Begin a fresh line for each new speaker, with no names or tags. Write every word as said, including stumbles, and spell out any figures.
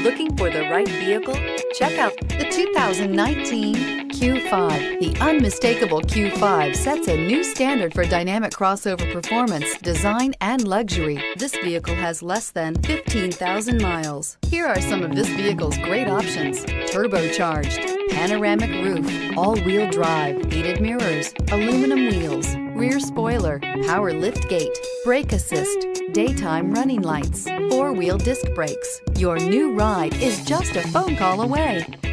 Looking for the right vehicle? Check out the two thousand nineteen Q five. The unmistakable Q five sets a new standard for dynamic crossover performance, design, and luxury. This vehicle has less than fifteen thousand miles. Here are some of this vehicle's great options: turbocharged, panoramic roof, all-wheel drive, heated mirrors, aluminum wheels, rear spoiler, power liftgate, brake assist, daytime running lights, four-wheel disc brakes. Your new ride is just a phone call away.